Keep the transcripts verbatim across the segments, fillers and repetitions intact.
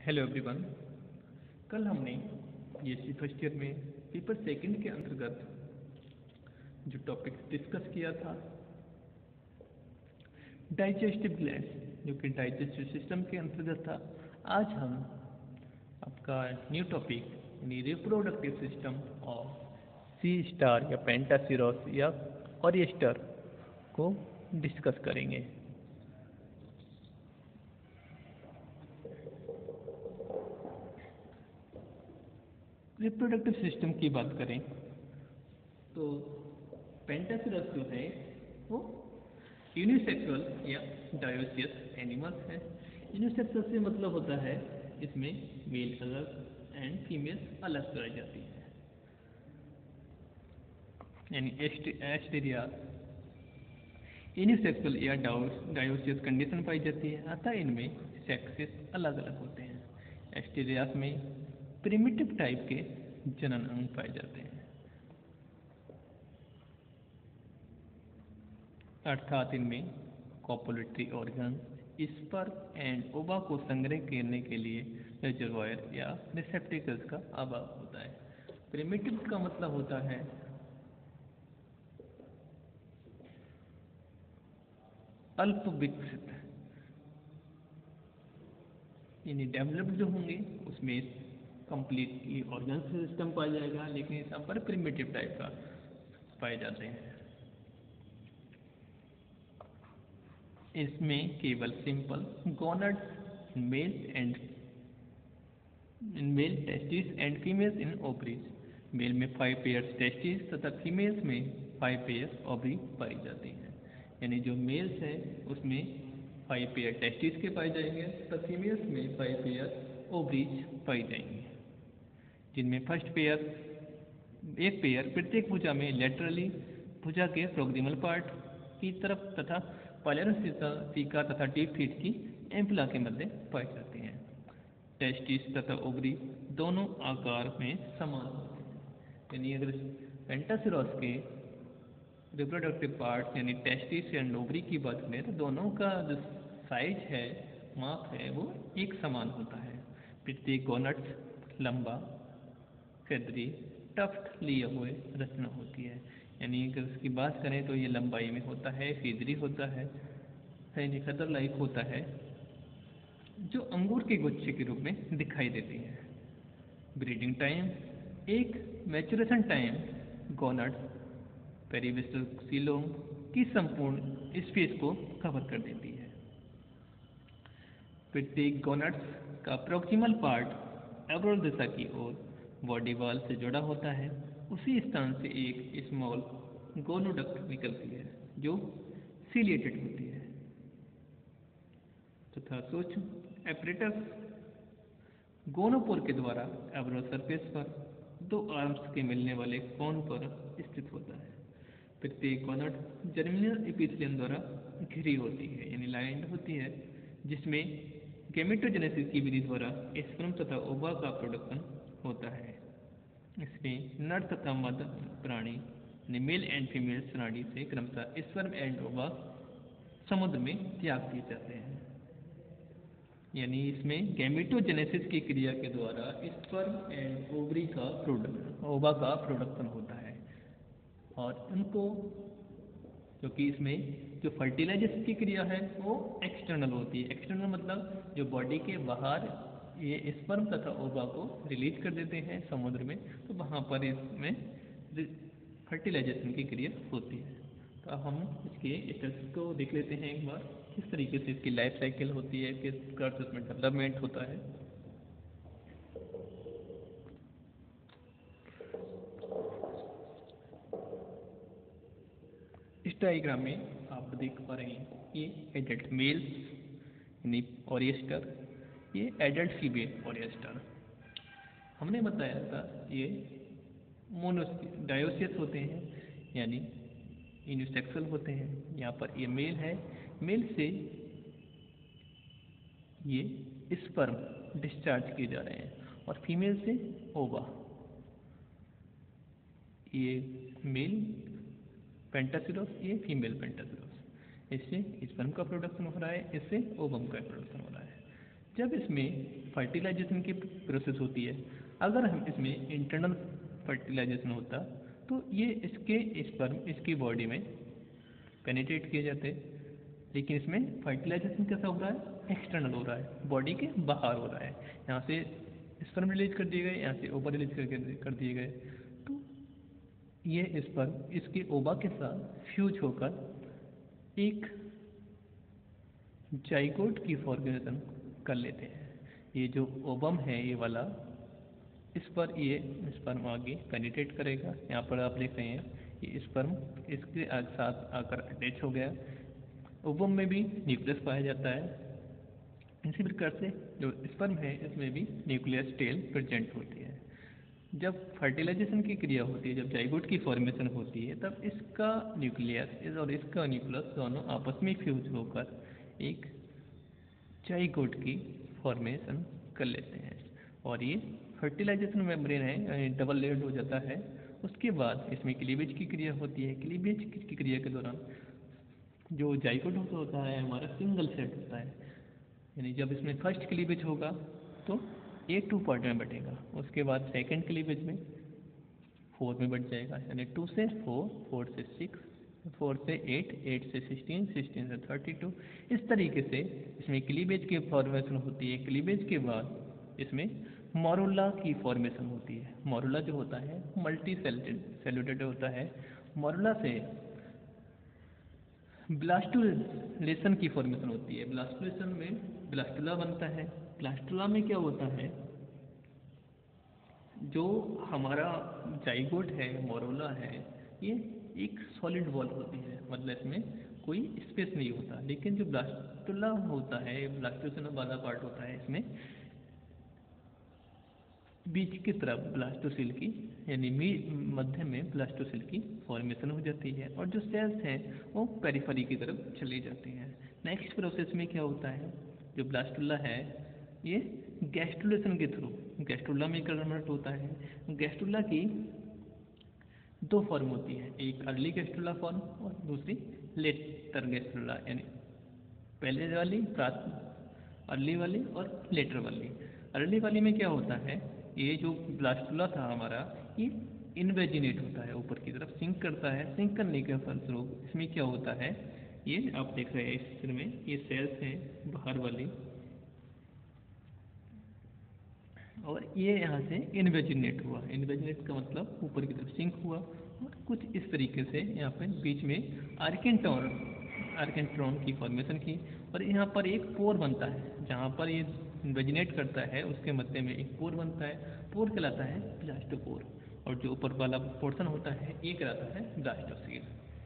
Hello everyone. कल हमने BSc first year में पेपर सेकंड के अंतर्गत जो टॉपिक डिस्कस किया था डाइजेस्टिव ग्लैंड्स, जो कि डाइजेस्टिव सिस्टम के अंतर्गत था। आज हम आपका न्यू टॉपिक यानी reproductive system of sea star या पेंटासिरोस या ओरिएस्टर को डिस्कस करेंगे। रिप्रोडक्टिव सिस्टम की बात करें तो पेंटासिरस जो है वो यूनिसेक्सुअल या डायोसियस एनिमल्स है। यूनिसेक्सुअल से मतलब होता है इसमें मेल अलग एंड फीमेल अलग पाई जाती है, यानी एस्टेरिया यूनिसेक्सुअल या डायोसियस कंडीशन पाई जाती है, अतः इनमें सेक्सेस अलग अलग होते हैं। एस्टेरियास में प्रिमिटिव टाइप के जनन अंग पाए जाते हैं, अर्थात इनमें कॉपुलेटरी ऑर्गन स्पर्म एंड ओवा को संग्रह करने के लिए रिजर्वायर या रिसेप्टिकल्स का अभाव होता है। प्रिमिटिव का मतलब होता है अल्प विकसित, यानी डेवलप्ड जो होंगे उसमें कंप्लीटली ऑर्गन सिस्टम पाया जाएगा, लेकिन यहाँ पर प्रिमिटिव टाइप का पाए जाते हैं। इसमें केवल simple gonads male and male testes and females in ovaries. Male में फाइव पेयर टेस्टिस तथा फीमेल्स में फाइव पेयर ओवरी पाई जाती हैं, यानी जो मेल्स हैं उसमें फाइव पेयर टेस्टिस के पाए जाएंगे तथा फीमेल्स में फाइव पेयर ओवरीज पाई जाएंगी, जिनमें फर्स्ट पेयर एक पेयर प्रत्येक भुजा में लेटरली भुजा के प्रोक्सिमल पार्ट की तरफ तथा पायलर सीका तथा डीप फीट की एम्पुला के मध्य पाई जाती हैं। टेस्टिस तथा ओवरी दोनों आकार में समान होते हैं, यानी अगर पेंटासिरोस के रिप्रोडक्टिव पार्ट यानी टेस्टिस एंड ओवरी की बात करें तो दोनों का जो साइज है, माप है, वो एक समान होता है। प्रत्येक गोनाड्स लंबा फेदरी टफ्ट लिए हुए रचना होती है, यानी अगर उसकी बात करें तो ये लंबाई में होता है, फेदरी होता है, यानी खतर लाइक होता है, जो अंगूर के गुच्छे के रूप में दिखाई देती है। ब्रीडिंग टाइम एक maturation time gonads perivisceral coelom की संपूर्ण स्पेस को कवर कर देती है। प्रत्येक गोनाड्स का प्रोक्सिमल पार्ट एब्रोल दिशा की ओर बॉडी वॉल से जुड़ा होता है। उसी स्थान से एक स्मॉल गोनोडक्ट निकलती है जो सिलिएटेड होती है तथा सूक्ष्म एपरेटस गोनोपोर के द्वारा एब्रोल सरफेस पर दो आर्म्स के मिलने वाले कोन पर स्थित होता है। प्रत्येक गोनाड जर्मिनल एपिथेलियम द्वारा घिरी होती है, यानी लाइंड होती है, जिसमें गैमेटोजेनेसिस की विधि द्वारा स्पर्म तथा ओवा का प्रोडक्शन होता है। इसमें नर तथा मादा प्राणी मेल एंड फीमेल प्राणी से क्रमशः स्पर्म एंड ओवा समुद्र में त्याग किए जाते हैं, यानी इसमें गैमेटोजेनेसिस की क्रिया के द्वारा स्पर्म एंड ओवरी का प्रोडक्ट ओवा का प्रोडक्शन होता है। और उनको क्योंकि इसमें जो फर्टिलाइजेशन की क्रिया है वो एक्सटर्नल होती है। एक्सटर्नल मतलब जो बॉडी के बाहर ये स्पर्म तथा ओवा को रिलीज कर देते हैं समुद्र में, तो वहाँ पर इसमें फर्टिलाइजेशन की क्रिया होती है। तो अब हम इसके स्टेप्स को देख लेते हैं एक बार, किस तरीके से इसकी लाइफ साइकिल होती है, किस प्रकार से इसमें डेवलपमेंट होता है। इस डायग्राम में आप देख पा रहे हैं ये एडल्ट मेल यानी ओरिएस्टर, ये एडल्ट फीमेल ओरिएस्टर। हमने बताया था ये मोनो डायोसियस होते हैं, यानी यूनिसेक्सुअल होते हैं। यहाँ पर ये मेल है, मेल से ये स्पर्म डिस्चार्ज किए जा रहे हैं और फीमेल से ओवा। ये मेल पेंटासिरोस, ये फीमेल पेंटासिरोस। इससे स्पर्म का प्रोडक्शन हो रहा है, इससे ओवम का प्रोडक्शन हो रहा है। जब इसमें फर्टिलाइजेशन की प्रोसेस होती है, अगर हम इसमें इंटरनल फर्टिलाइजेशन होता तो ये इसके स्पर्म इसकी बॉडी में पेनिट्रेट किए जाते, लेकिन इसमें फर्टिलाइजेशन कैसा हो रहा है, एक्सटर्नल हो रहा है, बॉडी के बाहर हो रहा है। यहाँ से स्पर्म रिलीज कर दिए गए, यहाँ से ओवा रिलीज कर कर दिए गए, तो ये स्पर्म इसके ओवा के साथ फ्यूज होकर एक जाइगोट की फॉर्मेशन कर लेते हैं। ये जो ओवम है ये वाला, इस पर ये स्पर्म आगे पेनिट्रेट करेगा। यहाँ पर आप देख रहे हैं ये स्पर्म इसके साथ आकर अटैच हो गया। ओवम में भी न्यूक्लियस पाया जाता है। इसी प्रकार से जो स्पर्म है इसमें भी न्यूक्लियस टेल प्रेजेंट होती है। जब फर्टिलाइजेशन की क्रिया होती है, जब जाइगोट की फॉर्मेशन होती है, तब इसका न्यूक्लियस और इसका न्यूक्लियस दोनों आपस में फ्यूज होकर एक जाइगोट की फॉर्मेशन कर लेते हैं। और ये फर्टिलाइजेशन मेम्ब्रेन है, यानी डबल लेयर्ड हो जाता है। उसके बाद इसमें क्लीवेज की क्रिया होती है। क्लीवेज की क्रिया के दौरान जो जाइगोट होता है हमारा सिंगल सेट होता है, यानी जब इसमें फर्स्ट क्लीवेज होगा तो ये टू पार्ट में बटेगा। उसके बाद सेकंड क्लीवेज में फोर में बट जाएगा, यानी टू से फोर, फोर से सिक्स, फोर से एट, एट से सिक्सटीन, सिक्सटीन से थर्टी टू। इस तरीके से इसमें क्लीवेज की फॉर्मेशन होती है। क्लीवेज के बाद इसमें मोरुला की फॉर्मेशन होती है। मोरुला जो होता है मल्टी सेल्यूलेटेड होता है। मोरुला से ब्लास्टुलेशन की फॉर्मेशन होती है। ब्लास्टुलेशन में ब्लास्टुला बनता है। ब्लास्टुला में क्या होता है, जो हमारा जाइगोट है, मोरुला है, ये एक सॉलिड वॉल होती है, मतलब इसमें कोई स्पेस नहीं होता। लेकिन जो ब्लास्टुला होता है, ब्लास्टुलेशन वाला पार्ट होता है, इसमें बीच की तरफ ब्लास्टोसिल की, यानी मध्य में ब्लास्टोसिल की फॉर्मेशन हो जाती है और जो सेल्स हैं वो पेरिफेरी की तरफ चले जाते हैं। नेक्स्ट प्रोसेस में क्या होता है, जो ब्लास्टुला है ये गैस्ट्रुलेशन के थ्रू गैस्ट्रुला में कन्वर्ट होता है। गैस्ट्रुला की दो फॉर्म होती है, एक अर्ली गैस्ट्रुला फॉर्म और दूसरी लेटर गैस्ट्रुला, यानी पहले वाली, अर्ली वाली और लेटर वाली। अर्ली वाली में क्या होता है, ये जो ब्लास्टुला था हमारा, ये इनवेजिनेट होता है, ऊपर की तरफ सिंक करता है। सिंक करने के फलस्वरूप इसमें क्या होता है, ये आप देख रहे हैं इस चित्र में, ये सेल्स हैं बाहर वाली, और ये यहाँ से इनवेजिनेट हुआ। इनवेजिनेट का मतलब ऊपर की तरफ सिंक हुआ, और कुछ इस तरीके से यहाँ पे बीच में आर्केंट्रॉन आर्केंट्रॉन की फॉर्मेशन की, और यहाँ पर एक पोर बनता है। जहाँ पर ये इन्वेजिनेट करता है उसके मध्य में एक पोर बनता है। पोर कहलाता है ब्लास्टोपोर, और जो ऊपर वाला पोर्शन होता है ये कहलाता है ब्लास्टोसील।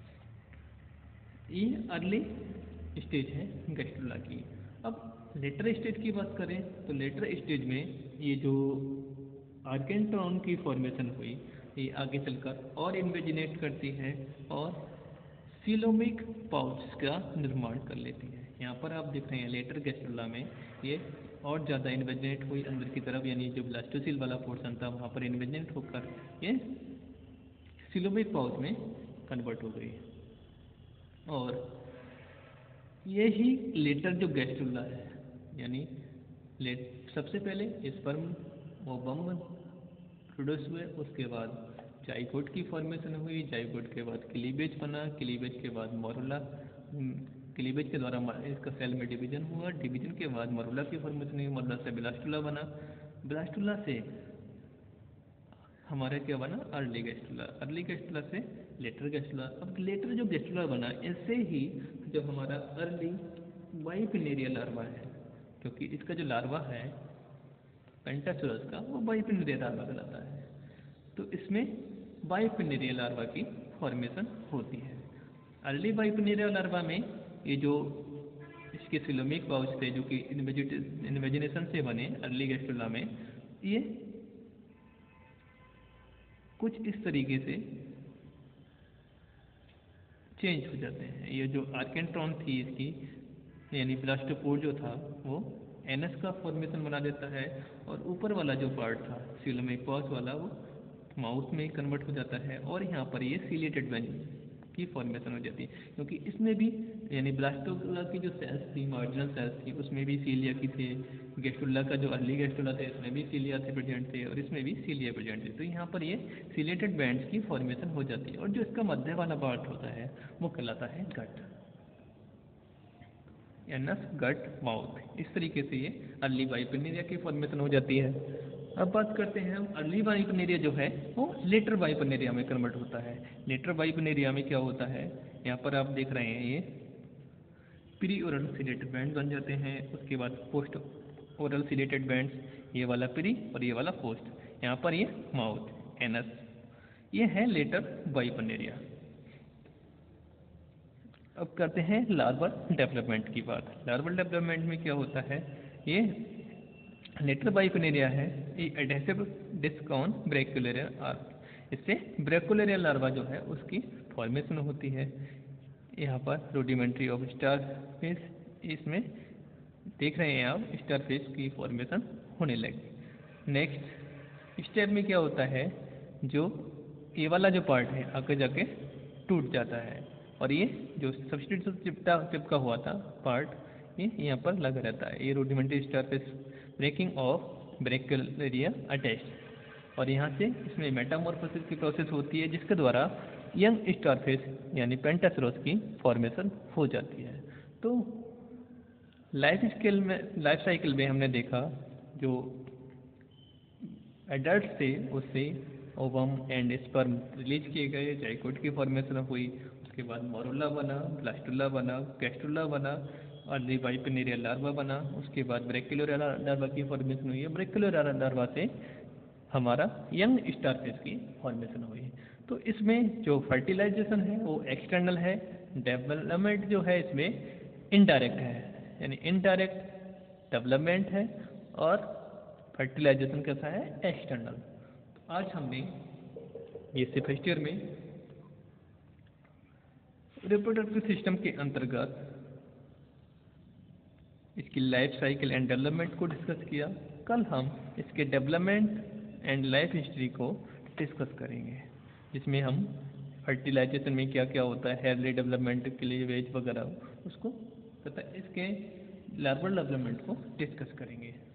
ये अर्ली स्टेज है गैस्ट्रुला की। अब लेटर स्टेज की बात करें तो लेटर स्टेज में ये जो आर्केंट्रॉन की फॉर्मेशन हुई, ये आगे चलकर और इन्वेजिनेट करती है और सीलोमिक पाउच का निर्माण कर लेती है। यहाँ पर आप देख रहे हैं लेटर गैस्ट्रुला में ये और ज़्यादा इन्वेजिनेट हुई अंदर की तरफ, यानी जो ब्लास्टोसिल वाला पोर्शन था वहाँ पर इन्वेजिनेट होकर ये सीलोमिक पाउच में कन्वर्ट हो गई। और ये ही लेटर जो गैस्ट्रुला है, यानी लेट सबसे पहले स्पर्म ओवम प्रोड्यूस हुए, उसके बाद जाइगोट की फॉर्मेशन हुई, जाइगोट के बाद क्लीवेज बना, क्लीवेज के बाद मोरुला, क्लीवेज के द्वारा इसका सेल में डिवीजन हुआ, डिवीजन के बाद मोरुला की फॉर्मेशन हुई, मोरुला से ब्लास्टुला बना, ब्लास्टुला से हमारा क्या बना, अर्ली गैस्ट्रुला, अर्ली गैस्ट्रुला से लेटर गैस्ट्रुला। अब लेटर जो गैस्ट्रुला बना, इससे ही जो हमारा अर्ली बाइपिनेरियल लार्वा है, क्योंकि इसका जो लार्वा है पेंटासुरस का, वो बाइपिनेरियल लार्वा कहलाता है, तो इसमें बाइपिनेरियल लार्वा की फॉर्मेशन होती है। अर्ली बाइपिनेरियल लार्वा में ये जो इसके सिलोमिक पाउच थे, जो कि इन्वेजिनेशन से बने अर्ली गैस्ट्रुला में, ये कुछ इस तरीके से चेंज हो जाते हैं। ये जो आर्केंट्रॉन थी इसकी, यानी ब्लास्टोपोर जो था वो एनस का फॉर्मेशन बना देता है, और ऊपर वाला जो पार्ट था सिलोमिक पाउच वाला, वो माउथ में कन्वर्ट हो जाता है, और यहाँ पर ये सिलेटेड बन की फॉर्मेशन हो जाती है, क्योंकि इसमें भी यानी ब्लास्टोला की जो सेल्स थी, मार्जिनल सेल्स थी, उसमें भी सीलिया की थे। गेस्टुला का जो अर्ली गेस्टुला थे, इसमें भी सीलिया थे प्रेजेंट थे, और इसमें भी सीलिया प्रेजेंट थे। तो यहाँ पर ये सिलेटेड बैंड्स की फॉर्मेशन हो जाती है, और जो इसका मध्य वाला पार्ट होता है वो कहलाता है गट, एनस गट माउथ। इस तरीके से ये अर्ली बाइपेनेरिया की फॉर्मेशन हो जाती है। अब बात करते हैं हम, अर्ली बाइपेनेरिया जो है वो लेटर बाइपेनेरिया में कन्वर्ट होता है। लेटर बाइपेनेरिया में क्या होता है, यहाँ पर आप देख रहे हैं ये प्री ओरल सिलेटेड बैंड बन जाते हैं, उसके बाद पोस्ट ओरल सिलेटेड बैंड्स, ये वाला प्री और ये वाला पोस्ट। यहाँ पर ये माउथ एनस, ये है लेटर बाइपेनेरिया। अब करते हैं लार्वल डेवलपमेंट की बात। लार्वल डेवलपमेंट में क्या होता है, ये लेटर बाइपेनेरिया है, ये adhesive disc on brachiolaria arc, इससे ब्रैक्यूलेरिया लार्वा जो है उसकी फॉर्मेशन होती है। यहाँ पर रूडिमेंट्री ऑफ स्टार फेस, इसमें देख रहे हैं आप स्टार फेस की फॉर्मेशन होने लगी। नेक्स्ट स्टेप में क्या होता है, जो ये वाला जो पार्ट है आगे जाके टूट जाता है, और ये जो सब्सटीट्यूट से चिपटा चिपका हुआ था पार्ट, ये यहाँ पर लगा रहता है। ये rudimentary star face breaking off brachiolaria attached, और यहाँ से इसमें मेटामॉर्फोसिस की प्रोसेस होती है, जिसके द्वारा यंग स्टार फेस यानी पेंटासेरोस की फॉर्मेशन हो जाती है। तो लाइफ स्केल में, लाइफ साइकिल में हमने देखा जो एडल्ट थे उससे ओवम एंड स्पर्म रिलीज किए गए, जाइगोट की फॉर्मेशन हुई, उसके बाद मोरुला बना, ब्लास्टुला बना, गैस्ट्रुला बना, अर्ली बाइपेनेरिया लार्वा बना, उसके बाद ब्रैक्यूलेरिया लार्वा की फॉर्मेशन हुई है। ब्रैक्यूलेरिया लार्वा से हमारा यंग स्टार फेस की फॉर्मेशन हुई है। तो इसमें जो फर्टिलाइजेशन है वो एक्सटर्नल है, डेवलपमेंट जो है इसमें इनडायरेक्ट है, यानी इनडायरेक्ट डेवलपमेंट है, और फर्टिलाइजेशन कैसा है, एक्सटर्नल। तो आज हमने ये से फर्स्ट ईयर में रिप्रोडक्टिव सिस्टम के अंतर्गत इसकी लाइफ साइकिल एंड डेवलपमेंट को डिस्कस किया। कल हम इसके डेवलपमेंट एंड लाइफ हिस्ट्री को डिस्कस करेंगे, जिसमें हम फर्टिलाइजेशन में क्या क्या होता है, हेयर डेवलपमेंट के लिए वेज वगैरह उसको तथा इसके लार्वल डेवलपमेंट को डिस्कस करेंगे।